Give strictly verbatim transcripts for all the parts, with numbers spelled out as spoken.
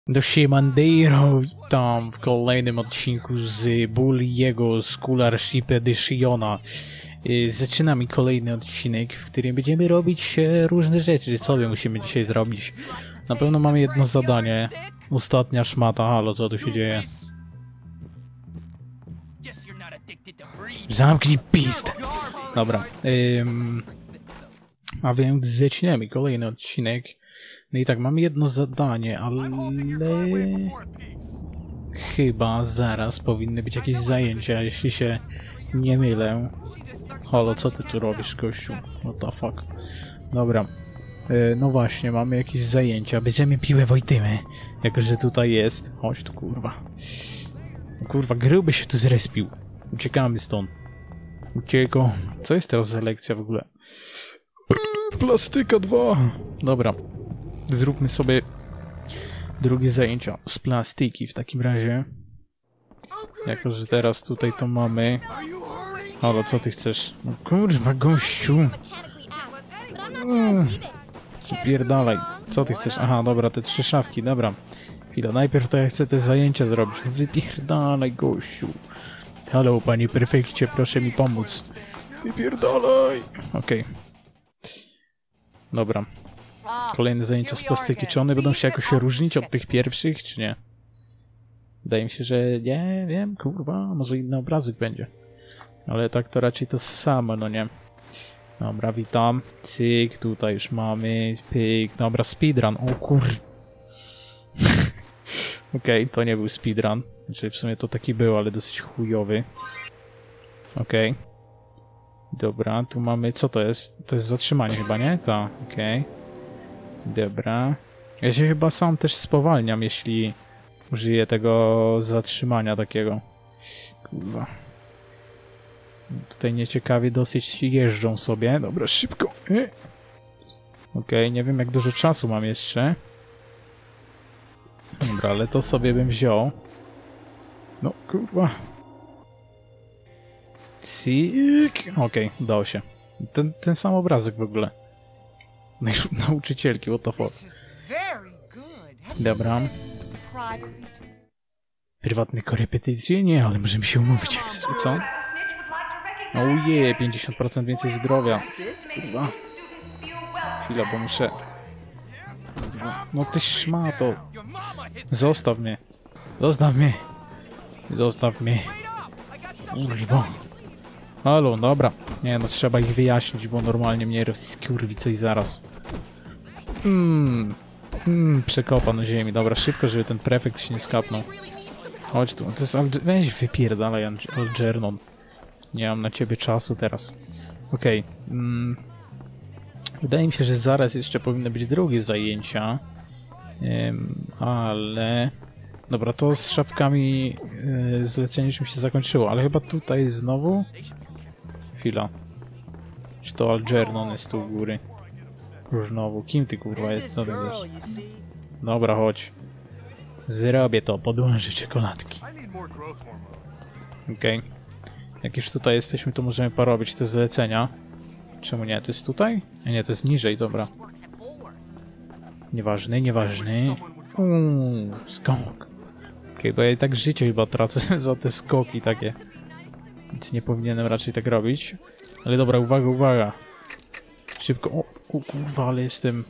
Do Siemandero, witam w kolejnym odcinku z Bulliego Scholarship Editiona. Zaczynamy kolejny odcinek, w którym będziemy robić różne rzeczy. Co my musimy dzisiaj zrobić? Na pewno mamy jedno zadanie. Ostatnia szmata. Halo, co tu się dzieje? Zamknij pist! Dobra. Ym, a więc zaczynamy kolejny odcinek. No i tak, mamy jedno zadanie, ale chyba zaraz powinny być jakieś zajęcia, jeśli się nie mylę. Halo, co ty tu robisz, gościu? What the fuck? Dobra. Yy, no właśnie, mamy jakieś zajęcia. Będziemy piłę Wojtymy, jako że tutaj jest. Chodź tu, kurwa. Kurwa, gruby się tu zrespił. Uciekamy stąd. Ucieko. Co jest teraz za lekcja w ogóle? Plastyka dwa. Dobra. Zróbmy sobie drugie zajęcia z plastyki w takim razie. Jako że teraz tutaj to mamy. Halo, co ty chcesz? No kurwa, gościu. Mm. Pierdalaj. Co ty chcesz? Aha, dobra, te trzy szafki, dobra. Chwila, najpierw to ja chcę te zajęcia zrobić. Wypierdalaj, gościu. Halo, panie prefekcie, proszę mi pomóc. Wypierdalaj. Okej. Okay. Dobra. Kolejne zajęcia z plastyki. Czy one będą się jakoś różnić od tych pierwszych, czy nie? Wydaje mi się, że nie wiem, kurwa, może inny obrazek będzie. Ale tak to raczej to samo, no nie? Dobra, witam. Cyk, tutaj już mamy. Pyk, dobra, speedrun. O kur... Okej, okay, to nie był speedrun. Znaczy w sumie to taki był, ale dosyć chujowy. Okej. Okay. Dobra, tu mamy... Co to jest? To jest zatrzymanie chyba, nie? Tak, okej. Okay. Dobra. Ja się chyba sam też spowalniam, jeśli użyję tego zatrzymania takiego. Kurwa. Tutaj nieciekawie dosyć jeżdżą sobie. Dobra, szybko. Okej, okay, nie wiem jak dużo czasu mam jeszcze. Dobra, ale to sobie bym wziął. No, kurwa. Cyk. Okej, okay, udało się. Ten, ten sam obrazek w ogóle. Nauczycielki, what the fuck. Dobra. Prywatne korepetycje? Nie, ale możemy się umówić jak chcesz, co? Ojej, pięćdziesiąt procent więcej zdrowia. Kurwa. Chwila, bo muszę... No ty szmato. Zostaw mnie. Zostaw mnie. Zostaw mnie. Kurwa. Halo, dobra. Nie no, trzeba ich wyjaśnić, bo normalnie mnie rozkurwi coś zaraz. Hmm. Hmm, przekopa na ziemi. Dobra, szybko, żeby ten prefekt się nie skapnął. Chodź tu. To jest Alge... Weź wypierdalaj, Algernon. Nie mam na ciebie czasu teraz. Okej. Okay. Hmm. Wydaje mi się, że zaraz jeszcze powinny być drugie zajęcia. Um, ale... Dobra, to z szafkami yy, zlecenie już mi się zakończyło, ale chyba tutaj znowu... Chwila. Czy to Algernon jest tu u góry? Znowu. Kim ty kurwa jest? Co ty wiesz? Dobra, chodź. Zrobię to. Podłączę czekoladki. Okej. Okay. Jak już tutaj jesteśmy, to możemy porobić te zlecenia. Czemu nie? To jest tutaj? Nie, nie, to jest niżej, dobra. Nieważny, nieważny. Uuu, skok. Okej, okay, bo ja i tak życie chyba tracę za te skoki takie. Nic nie powinienem raczej tak robić. Ale dobra, uwaga, uwaga. Szybko. O, kurwa, ale jestem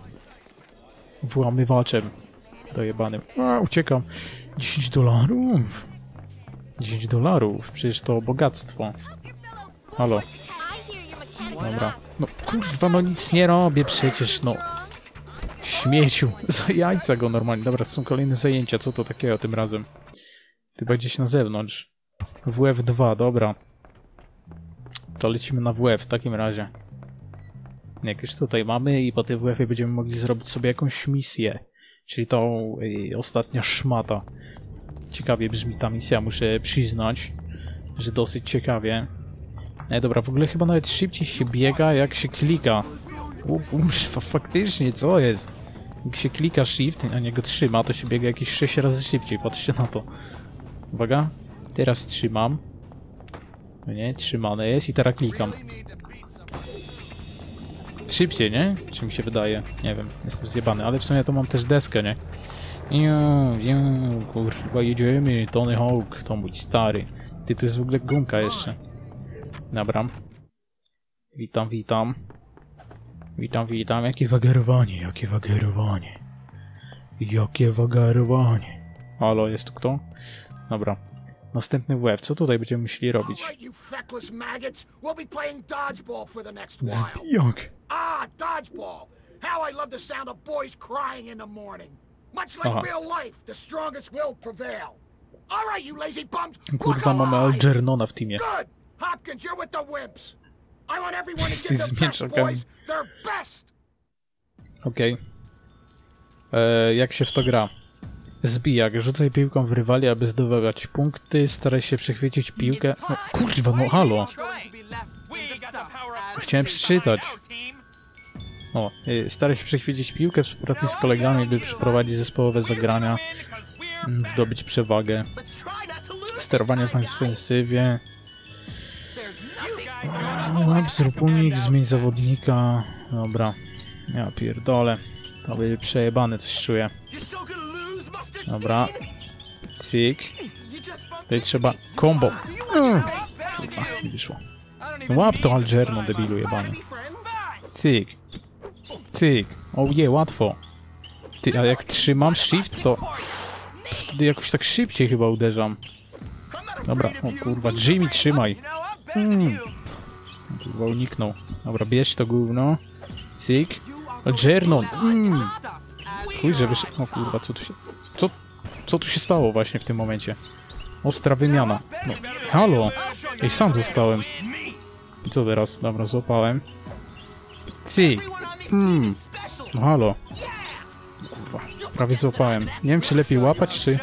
włamywaczem dojebanym. A, uciekam. dziesięć dolarów. dziesięć dolarów. Przecież to bogactwo. Halo. Dobra. No kurwa, no nic nie robię przecież, no. Śmieciu. Za jajca go normalnie. Dobra, to są kolejne zajęcia. Co to takiego tym razem? Chyba gdzieś na zewnątrz. W F dwa, dobra. To lecimy na W F w takim razie. Jak już tutaj mamy i po tej W F-ie będziemy mogli zrobić sobie jakąś misję. Czyli tą yy, ostatnia szmata. Ciekawie brzmi ta misja, muszę przyznać, że dosyć ciekawie. Nie, dobra, w ogóle chyba nawet szybciej się biega, jak się klika. Kurwa, faktycznie, co jest? Jak się klika shift, a nie go trzyma, to się biega jakieś sześć razy szybciej, patrzcie na to. Uwaga, teraz trzymam. No nie, trzymane jest i teraz klikam. Szybciej, nie? Czy mi się wydaje? Nie wiem, jestem zjebany, ale w sumie to mam też deskę, nie? Jo, jo, kurwa, jedziemy, Tony Hawk, to mój stary. Ty, to jest w ogóle gumka jeszcze. Dobra. Witam, witam. Witam, witam. Jakie wagarowanie, jakie wagarowanie. Jakie wagarowanie. Halo, jest tu kto? Dobra. Następny web. Co tutaj będziemy musieli robić? Zbijak. Ah, dodgeball! How I love the sound of boys crying in the morning. Much like Aha. real life, the strongest will prevail. All right, you lazy bums. Kurwa, mamy Algernona w teamie. Good. Hopkins, you're with the wimps. I want everyone to Ty give z their best mieczakami. boys their best. Okej. Okay. Jak się w to gra? Zbijak. Rzucaj piłką w rywali, aby zdobywać punkty. Staraj się przechwycić piłkę. No, kurwa, no halo. Chciałem przeczytać. O, y, staraj się przechwycić piłkę, współpracuj z kolegami, by przeprowadzić zespołowe zagrania, mm, zdobyć przewagę. Sterowanie w ofensywie. Łap, zrób unik, zmień zawodnika. Dobra. Ja pierdolę. To będzie przejebane, coś czuję. Dobra. Cyk. Tutaj trzeba combo. Mm. Kurwa, nie wyszło. Łap to Algerno, debilu jebany. Cyk. Cyk. O je, łatwo. Ty, a jak trzymam shift, to, to wtedy jakoś tak szybciej chyba uderzam. Dobra, o kurwa, Jimmy, trzymaj. Mm. Kurwa, uniknął. Dobra, bierz to gówno. Cyk. Algernon. Mm. Chuj, że wyszedł. O kurwa, co tu się... Co, co tu się stało właśnie w tym momencie? Ostra wymiana. No, halo. Ej, sam zostałem. I co teraz? Dobra, złapałem. Cyk. Mm. No halo. Kurwa, prawie złapałem. Nie wiem, czy lepiej łapać, czy...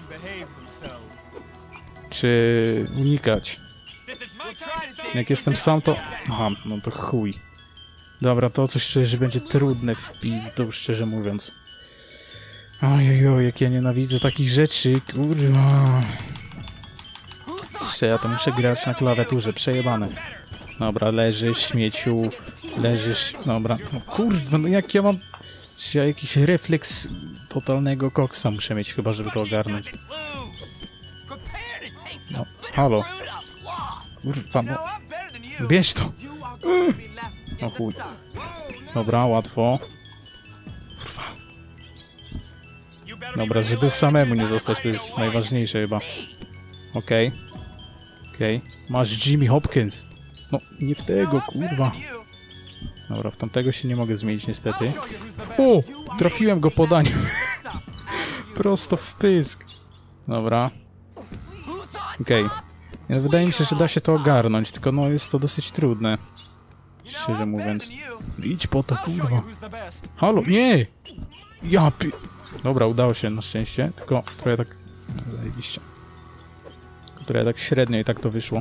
Czy unikać. Jak jestem sam, to... Aha, no to chuj. Dobra, to coś czuję, że będzie trudne w pizdu, szczerze mówiąc. Ojojoj, jak ja nienawidzę takich rzeczy, kurwa. Jeszcze ja to muszę grać na klawiaturze, przejebane. Dobra, leżysz, śmieciu, leżysz, dobra. No kurwa, no jak ja mam... Czy ja jakiś refleks totalnego koksa muszę mieć chyba, żeby to ogarnąć. No, halo. Kurwa, no. Bierz to. No chuj. Dobra, łatwo. Kurwa. Dobra, żeby samemu nie zostać, to jest najważniejsze chyba. Okej. Okay. Okej. Okay. Masz Jimmy Hopkins. No, nie w tego, kurwa. Dobra, w tamtego się nie mogę zmienić niestety. O! Trafiłem go podaniem. Prosto w pysk. Dobra. Okej. Okay. Wydaje mi się, że da się to ogarnąć, tylko no jest to dosyć trudne. Szczerze mówiąc. Idź po to, kurwa. Halo, nie! Ja pi... Dobra, udało się na szczęście, tylko trochę tak... Zajebiście. Tylko trochę tak średnio i tak to wyszło.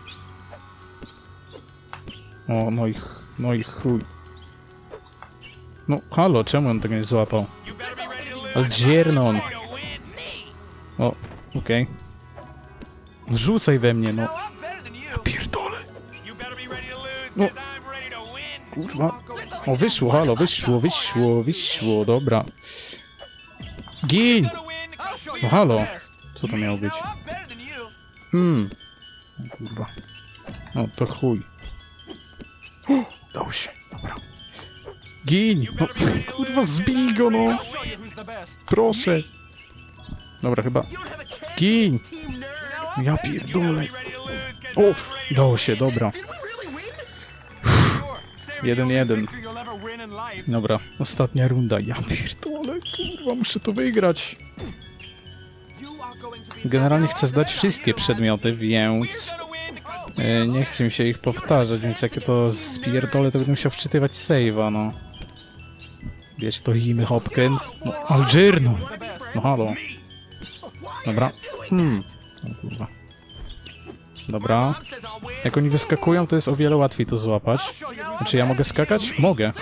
O, no i... No i chuj. No, halo, czemu on tego nie złapał? Algernon. O, okej. Okay. Rzucaj we mnie, no. Ja pierdolę. No. Kurwa. O, wyszło, halo, wyszło, wyszło, wyszło, dobra. Gin! No halo. Co to miało być? Hmm. O, kurwa. No, to chuj. O, dało się, dobra. Gin! No, kurwa, zbij go, no! Proszę! Dobra, chyba... Gin! Ja pierdolę! O! Dało się, dobra. Jeden, jeden. Dobra, ostatnia runda. Ja pierdolę, kurwa, muszę to wygrać. Generalnie chcę zdać wszystkie przedmioty, więc... Nie chcę mi się ich powtarzać, więc jak ja to spierdolę, to będę musiał wczytywać save'a, no. Wiesz, to Jimmy Hopkins. No, Algernon! No halo. Dobra. Hmm. O kurwa. Dobra. Jak oni wyskakują, to jest o wiele łatwiej to złapać. Znaczy, ja mogę skakać? Mogę.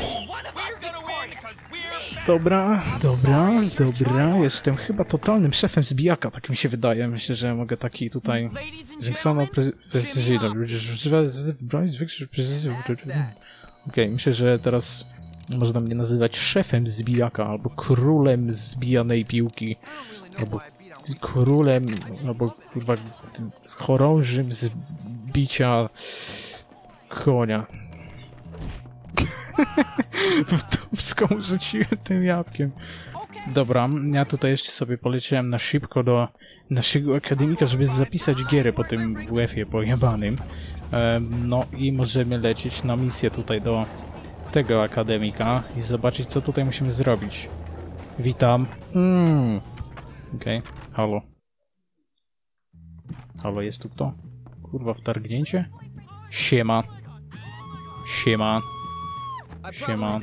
Dobra, dobra, dobra. Jestem chyba totalnym szefem zbijaka, tak mi się wydaje. Myślę, że mogę taki tutaj... Jinxona precyzyjna. Okej, myślę, że teraz Można mnie nazywać szefem zbijaka, albo królem zbijanej piłki, albo królem, albo kurwa chorążym zbicia konia. W dupską rzuciłem tym jabłkiem. Dobra, ja tutaj jeszcze sobie poleciałem na szybko do naszego akademika, żeby zapisać gierę po tym W F-ie pojebanym. No i możemy lecieć na misję tutaj do tego akademika i zobaczyć, co tutaj musimy zrobić. Witam. Mm. Okej, okay. Halo. Halo, jest tu kto? Kurwa, wtargnięcie? Siema. Siema. Siema.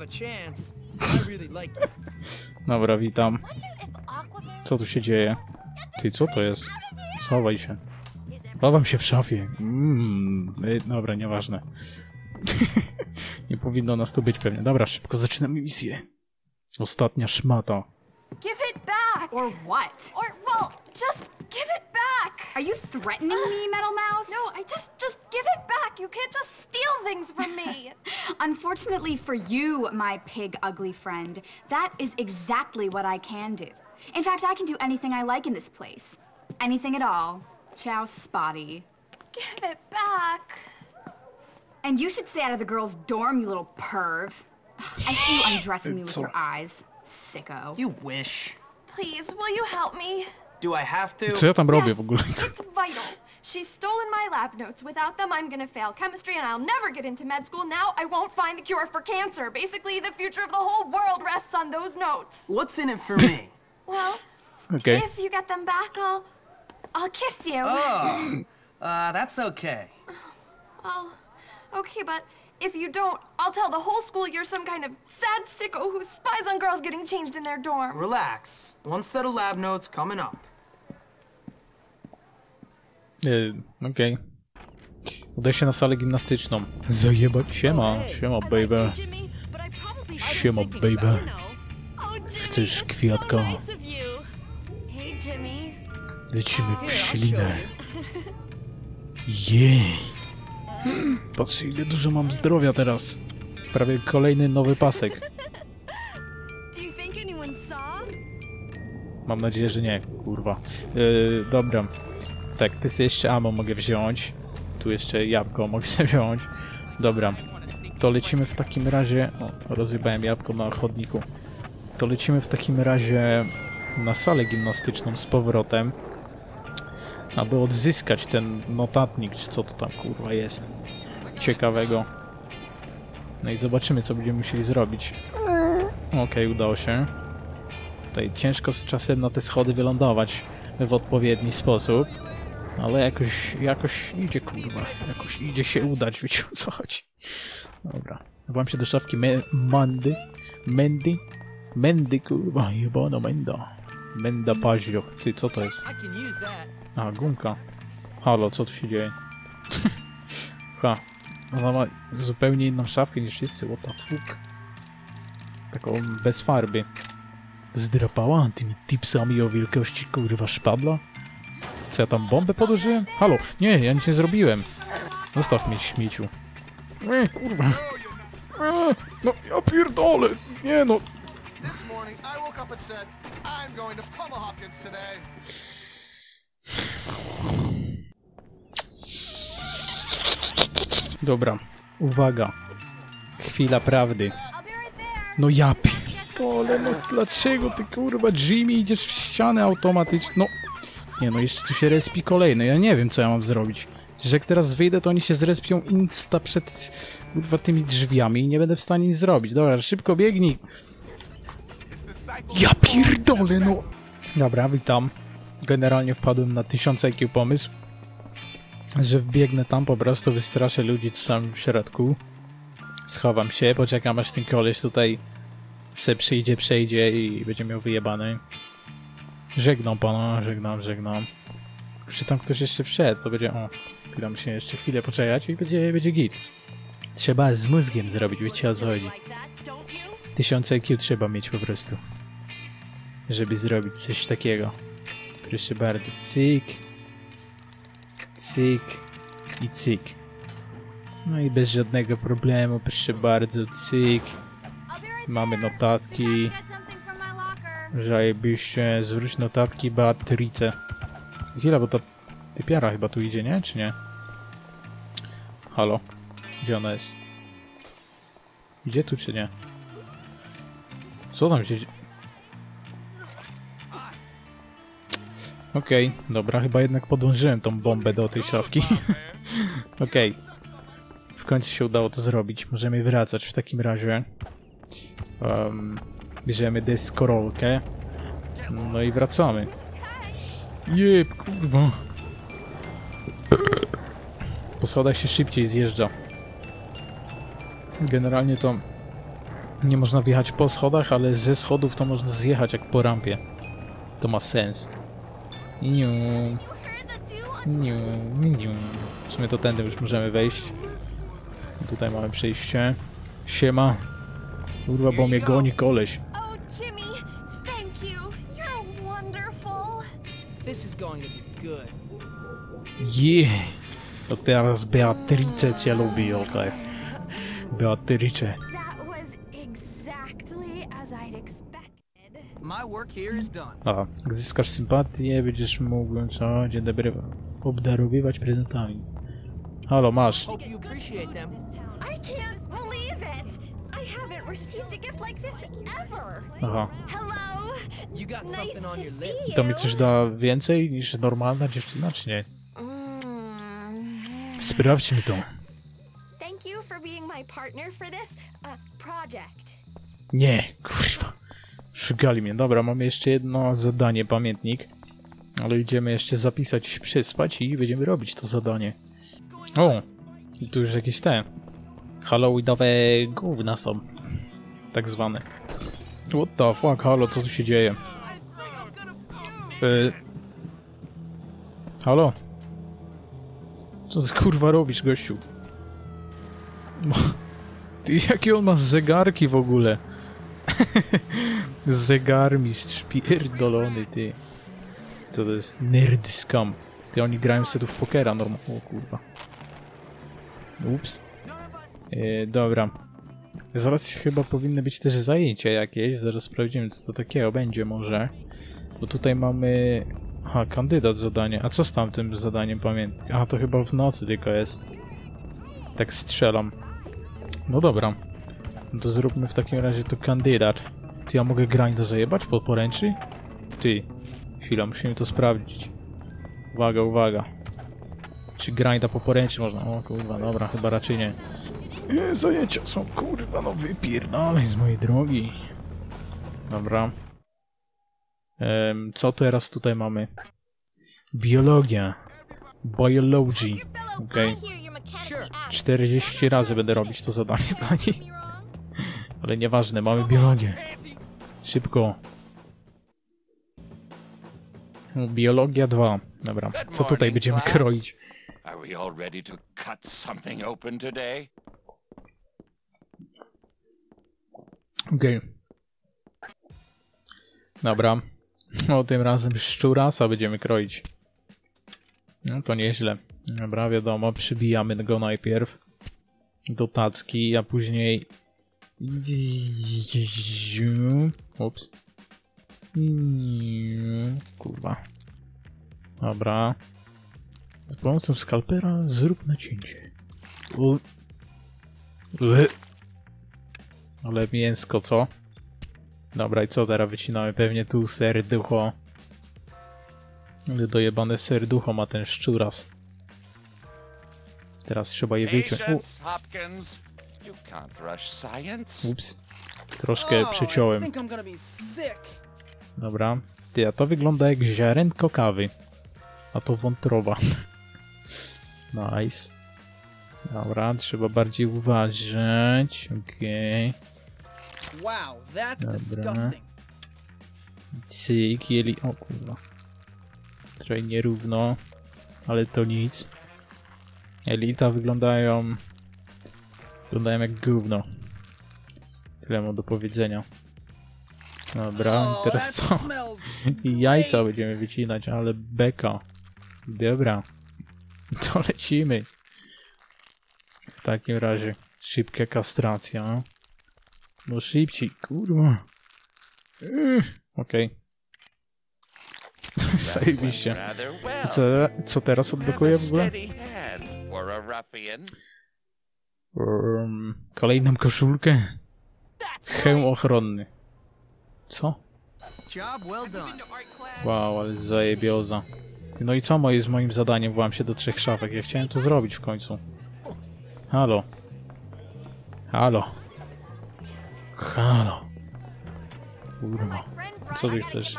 Dobra, witam. Co tu się dzieje? Ty, co to jest? Schowaj się. Chowam się w szafie. Mm, dobra, nieważne. Nie powinno nas tu być pewnie. Dobra, szybko zaczynamy misję. Ostatnia szmata. Give it back! Or what? Or, well, just give it back! Are you threatening me, Metal Mouth? No, I just, just give it back! You can't just steal things from me! Unfortunately for you, my pig ugly friend, that is exactly what I can do. In fact, I can do anything I like in this place. Anything at all. Ciao, Spotty. Give it back! And you should stay out of the girls' dorm, you little perv. I see you undressing me with your eyes. Sicko. You wish. Please, will you help me? Do I have to? Co ja tam robię Yes, w ogóle? it's vital. She's stolen my lab notes. Without them, I'm gonna fail chemistry and I'll never get into med school. Now I won't find the cure for cancer. Basically, the future of the whole world rests on those notes. What's in it for me? Well, Okay. if you get them back, I'll... I'll kiss you. Oh, uh, that's okay. Oh, okay, but if you don't, I'll tell the whole school you're some kind of sad sicko who spies on girls getting changed in their dorm. Relax. One set of lab notes coming up. Yy, Okej. Okay. Udaj się na salę gimnastyczną. Zajebać. Siema, siema baby. Siema baby. Chcesz kwiatka? Hey, Jimmy. Lecimy w ślinę. Jej. Patrzcie, ile dużo mam zdrowia teraz. Prawie kolejny nowy pasek. Mam nadzieję, że nie, kurwa. Yy, dobra. Tak, ty sobie jeszcze ammo mogę wziąć. Tu jeszcze jabłko mogę sobie wziąć. Dobra. To lecimy w takim razie... O, rozjebałem jabłko na chodniku. To lecimy w takim razie na salę gimnastyczną z powrotem. Aby odzyskać ten notatnik, czy co to tam kurwa jest ciekawego. No i zobaczymy, co będziemy musieli zrobić. Okej, okay, udało się. Tutaj ciężko z czasem na te schody wylądować w odpowiedni sposób. Ale jakoś, jakoś idzie kurwa. Jakoś idzie się udać, wiecie o co chodzi. Dobra. Wam się do szafki me Mandy. Mendy. Mendy kurwa, jebana menda. Menda paździoch. Ty, co to jest? A, gumka. Halo, co tu się dzieje? Ha. Ona ma zupełnie inną szafkę niż wszyscy, what the fuck. Taką bez farby. Zdrapała tymi tipsami o wielkości kurwa szpadla? Co ja tam bombę podłożyłem? Halo, nie, ja nic nie zrobiłem. Zostaw mnie śmieciu. Nie, kurwa. E, no, ja pierdolę. Nie no. Dobra, uwaga. Chwila prawdy. No ja pierdolę, no dlaczego ty kurwa Jimmy idziesz w ścianę automatycznie? No, nie no, jeszcze tu się respi kolejny, ja nie wiem co ja mam zrobić. Że jak teraz wyjdę, to oni się zrespią insta przed kurwa tymi drzwiami i nie będę w stanie nic zrobić. Dobra, szybko biegnij. Ja pierdolę, no. Dobra, witam. Generalnie wpadłem na tysiąc I Q pomysł, że wbiegnę tam, po prostu wystraszę ludzi, co są w środku. Schowam się, poczekam aż ten koleś tutaj se przyjdzie, przejdzie i będzie miał wyjebany. Żegnam pana, żegnam, żegnam. Czy tam ktoś jeszcze wszedł, to będzie... O, chwilę muszę jeszcze chwilę poczekać i będzie, będzie git. Trzeba z mózgiem zrobić, wiecie o co chodzi. tysiąc I Q trzeba mieć po prostu, żeby zrobić coś takiego. Proszę bardzo, cyk. Cyk i cyk. No i bez żadnego problemu, proszę bardzo, cyk Mamy notatki. Zajebiście, zwróć notatki Beatrice. Chwila, bo ta typiara chyba tu idzie, nie? Czy nie? Halo? Gdzie ona jest? Idzie tu, czy nie? Co tam się dzieje? Okej, okay, dobra, chyba jednak podłączyłem tą bombę do tej szafki. Okej. Okay. W końcu się udało to zrobić. Możemy wracać w takim razie. Um, bierzemy deskorolkę. No i wracamy. Jeb, kurwa. Po schodach się szybciej zjeżdża. Generalnie to nie można wjechać po schodach, ale ze schodów to można zjechać jak po rampie. To ma sens. Niu. Niu, niu. W sumie to tędy już możemy wejść. Tutaj mamy przejście. Siema. Kurwa, bo mnie goni koleś. Yeah. To teraz Beatrice cię lubi, okej. Beatrice. A, gdy zyskasz sympatię, będziesz mógł co dzień dobry obdarowywać prezentami. Halo, masz. Aha. I to mi coś da więcej niż normalna dziewczyna, czy nie? Sprawdźmy to. Nie, kurwa. Szugali mnie. Dobra, mamy jeszcze jedno zadanie, pamiętnik. Ale idziemy jeszcze zapisać, się przespać i będziemy robić to zadanie. O! I tu już jakieś te halloweenowe gówna są. Tak zwane. What the fuck, halo, co tu się dzieje? Yy... Halo? Co ty kurwa robisz, gościu? Ty, jakie on ma zegarki w ogóle? Zegarmistrz pierdolony, ty. Co to jest? Nerd scam. Ty, oni grają sobie tu w pokera normalnie. O kurwa. Ups. Yy, dobra. Zaraz chyba powinny być też zajęcia jakieś. Zaraz sprawdzimy, co to takiego będzie może. Bo tutaj mamy... Aha, kandydat zadanie. A co z tamtym zadaniem pamiętam? Aha, to chyba w nocy tylko jest. Tak strzelam. No dobra. No to zróbmy w takim razie to kandydat. Ty, ja mogę grinda zajebać pod poręczy? Ty. Chwila, musimy to sprawdzić. Uwaga, uwaga. Czy grinda po poręczy można? O kurwa, dobra, chyba raczej nie. nie zajęcia są, kurwa, no wypierdalaj z mojej drogi. Dobra. Um, co teraz tutaj mamy? Biologia. Biology. Okej. Okay. czterdzieści razy będę robić to zadanie dla niej. Ale nieważne, mamy biologię. Szybko. Biologia dwa. Dobra, co tutaj będziemy kroić? Okej. Okay. Dobra. O, tym razem szczurasa będziemy kroić. No to nieźle. Dobra, wiadomo, przybijamy go najpierw do tacki, a później... Ups. Kurwa. Dobra. Z pomocą skalpera zrób nacięcie. U. U. Ale mięsko, co? Dobra, i co teraz wycinamy? Pewnie tu serducho. Ale dojebane serducho ma ten szczuras. Teraz trzeba je wyciąć. Ups. Troszkę przeciąłem. Dobra. Ty, a to wygląda jak ziarenko kawy. A to wątroba. Nice. Dobra, trzeba bardziej uważać. Okej. Okay. Dobra. Cyk, jeli... O kurwa. Trochę nierówno. Ale to nic. Elita wyglądają... Wyglądają jak gówno. Tyle mam do powiedzenia. Dobra, i teraz co? I jajca będziemy wycinać, ale beka. Dobra. To lecimy. W takim razie szybka kastracja. No szybciej, kurwa. Yy, Okej. Okay. Zajebiście. Co, co teraz odblokuję w ogóle? Um, kolejną koszulkę. Hełm ochronny. Co? Wow, ale zajebioza. No i co moje z moim zadaniem? Włam się do trzech szafek. Ja chciałem to zrobić w końcu. Halo. Halo. Halo. Kurwa. Co ty chcesz?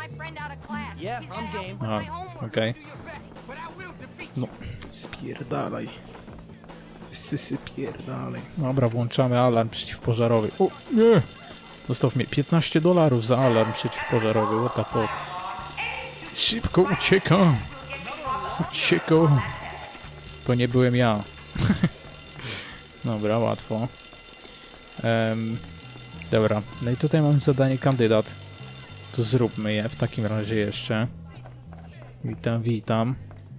A, okej. Okay. No, spierdalaj. Spierdalaj. Dobra, włączamy alarm przeciwpożarowy. O, nie! Zostaw mnie piętnaście dolarów za alarm przeciwpożarowy. What the fuck? Szybko uciekam! Uciekam! To nie byłem ja. Dobra, łatwo. Um, dobra, no i tutaj mam zadanie kandydat. To zróbmy je w takim razie jeszcze. Witam, witam.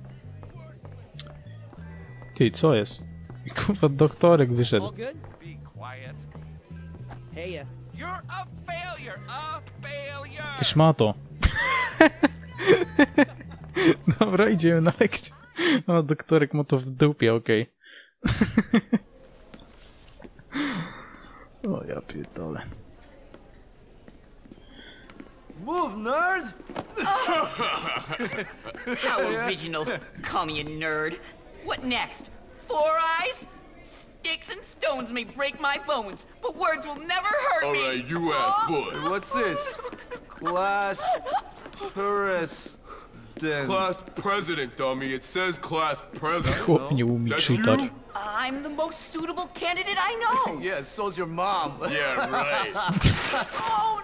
Ty, co jest? Kurwa, doktorek wyszedł. Ty szmato. Dobra, idziemy na lekcję. O, doktorek ma to w dupie, okej. Okay. O, ja pierdolę. Move, nerd! How original. Call me a nerd. What next? Four eyes? Sticks and stones may break my bones, but words will never hurt me. All right, you ass boy. What's this? Class president. Class president, dummy. It says class president. Chłop nie umie czytać. I'm the most suitable candidate I know. Yeah, so's your mom. Yeah, right. Oh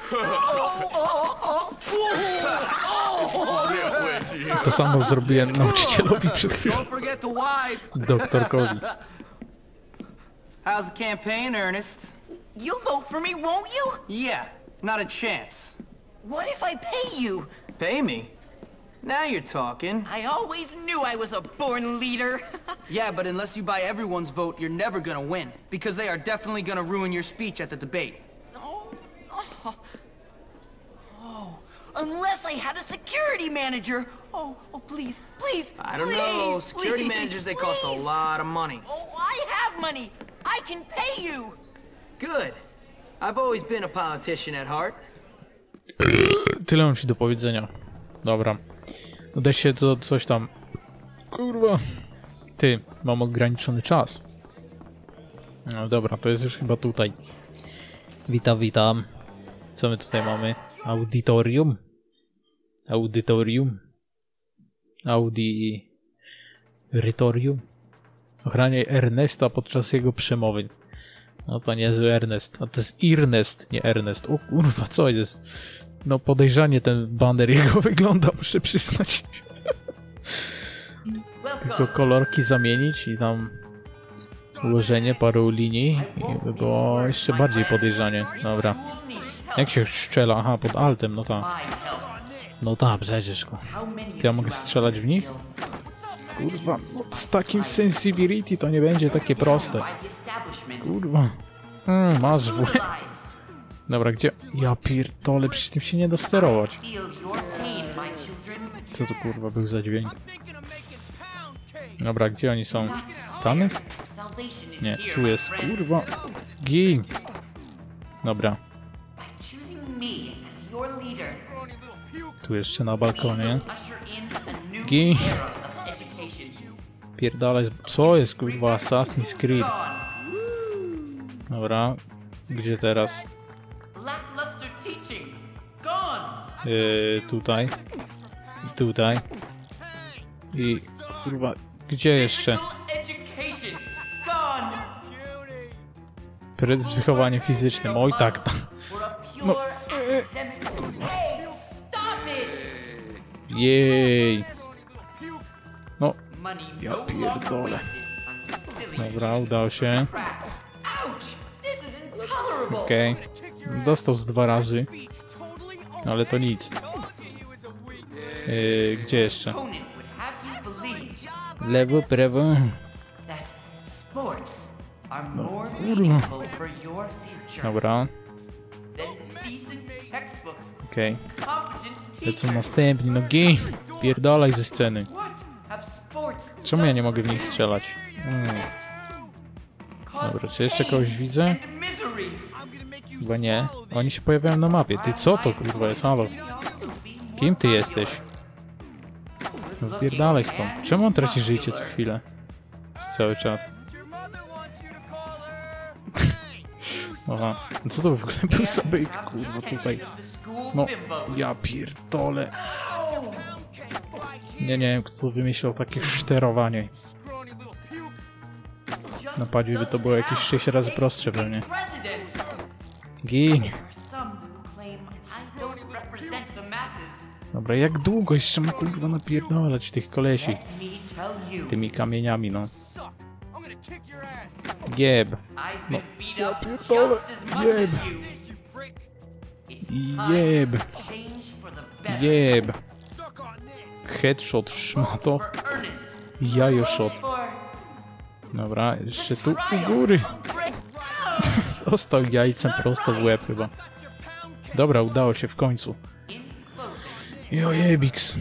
no! To samo zrobiłem nauczycielowi przed chwilą. Don't forget to wipe. Doktorkowi. How's the campaign, Ernest? You'll vote for me, won't you? Yeah, not a chance. What if I pay you? Pay me? Now you're talking. I always knew I was a born leader. Yeah, but unless you buy everyone's vote, you're never gonna win. Because they are definitely gonna ruin your speech at the debate. Oh, oh. Oh, unless I had a security manager. Oh, oh, please, please, I don't please, know. Security please, managers, they please. cost a lot of money. Oh, I have money. I can pay you. Good. I've always been a politician at heart. Tyle mam ci do powiedzenia. Dobra. Uda się to coś tam. Kurwa. Ty, mam ograniczony czas. No dobra, to jest już chyba tutaj. Witam, witam. Co my tutaj mamy? Audytorium. Audytorium. Auditorium. Ochranie Ernesta podczas jego przemowy. No to niezły Ernest. A to jest Ernest, nie Ernest. O kurwa, co jest? No podejrzanie ten baner jego wygląda, muszę przyznać. Tylko kolorki zamienić i tam ułożenie paru linii i by było jeszcze bardziej podejrzanie. Dobra. Jak się strzela? Aha, pod altem, no tak. No tak, przecież. To ja mogę strzelać w nich? Kurwa, no, z takim sensibility to nie będzie takie proste. Kurwa. Mm, masz w łeb. Dobra, gdzie? Ja pierdolę, przy tym się nie da sterować. Co to kurwa był za dźwięk? Dobra, gdzie oni są? Tam jest? Nie, tu jest, kurwa. Gin. Dobra. Tu jeszcze na balkonie. Gin. Pierdolę, co jest kurwa Assassin's Creed? Dobra, gdzie teraz? Yy, tutaj. I tutaj. I kurwa, gdzie jeszcze? Prezes wychowaniem fizycznym. Oj tak. No. Jej. No. Ja pierdolę. Dobra, udało się. Okej. Okay. Dostał z dwa razy. Ale to nic. Yy, gdzie jeszcze? Lewo, prawo. No, kurwa. Dobra. Okej. Okay. Lecą następni, no gin! Pierdolaj ze sceny. Czemu ja nie mogę w nich strzelać? Hmm. Dobra, czy jeszcze kogoś widzę? Chyba nie. Oni się pojawiają na mapie. Ty co to kurwa jest? Halo? Kim ty jesteś? No pierdalaj stąd. Czemu on traci życie co chwilę? Przez cały czas. Aha. No co to w ogóle był sobie kurwa tutaj? No, ja pierdolę. Nie, nie wiem kto wymyślał takie szterowanie. Napadzie by to było jakieś sześć razy prostsze pewnie. Gin. Dobra, jak długo jeszcze ma kurwa napierdolać tych kolesi? Tymi kamieniami, no. Jeb. No. Ja pierdolę. Jeb. Jeb. Jeb. Headshot, szmato. Jajoshot. Dobra, jeszcze tu u góry. Dostał jajcem prosto w łeb chyba. Dobra, udało się w końcu. Jojebiks.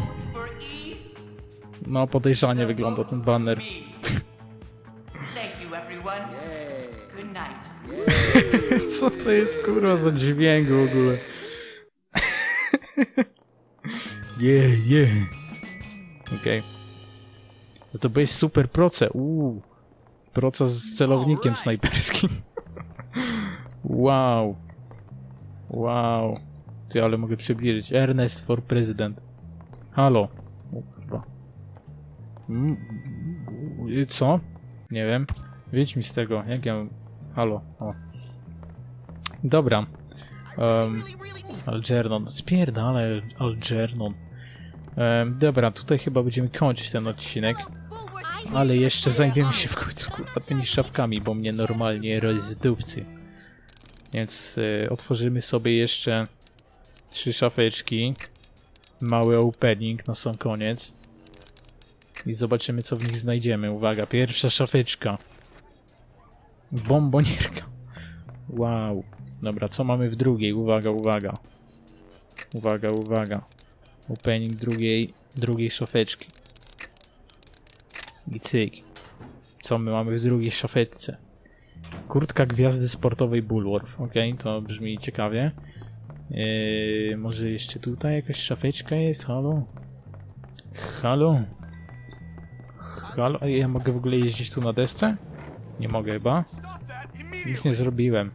No, podejrzanie wygląda ten banner. Co to jest kurwa za dźwięk w ogóle? Yeah, yeah. Okej. Okay. Zdobyłeś super proce. Uuu. Proca z celownikiem snajperskim. Wow. Wow. Ty, ale mogę przybliżyć. Ernest for President. Halo. O, kurwa. Mm, co? Nie wiem. Wyjdź mi z tego. Jak ja... Halo. O. Dobra. Um, Algernon. Spierdalaj, Algernon. Um, dobra, tutaj chyba będziemy kończyć ten odcinek. Ale jeszcze zajmiemy się w końcu kurwa tymi szafkami, bo mnie normalnie rozdupcy. Więc y, otworzymy sobie jeszcze trzy szafeczki. Mały opening na sam koniec. I zobaczymy co w nich znajdziemy. Uwaga, pierwsza szafeczka. Bombonierka. Wow. Dobra, co mamy w drugiej? Uwaga, uwaga. Uwaga, uwaga. Opening drugiej, drugiej szafeczki. I cyk. Co my mamy w drugiej szafeczce? Kurtka gwiazdy sportowej Bulworth. Ok, to brzmi ciekawie. Yy, może jeszcze tutaj jakaś szafeczka jest? Halo? Halo? Halo? A ja mogę w ogóle jeździć tu na desce? Nie mogę chyba. Nic nie zrobiłem.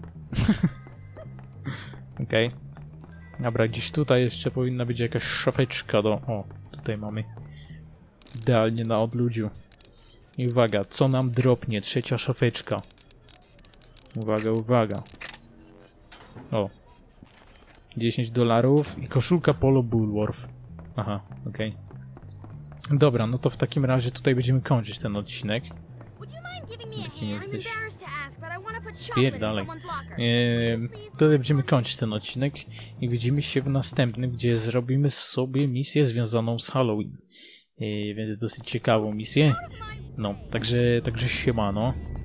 Ok. Dobra, gdzieś tutaj jeszcze powinna być jakaś szafeczka do... O, tutaj mamy. Idealnie na odludziu. I uwaga, co nam dropnie? Trzecia szafeczka. Uwaga, uwaga. O. dziesięć dolarów i koszulka Polo Bulworth. Aha, okej. Okay. Dobra, no to w takim razie tutaj będziemy kończyć ten odcinek. Jaki jesteś? Spierdalej. Eee, tutaj będziemy kończyć ten odcinek i widzimy się w następnym, gdzie zrobimy sobie misję związaną z Halloween. Eee, więc dosyć ciekawą misję. No, także, także siemano.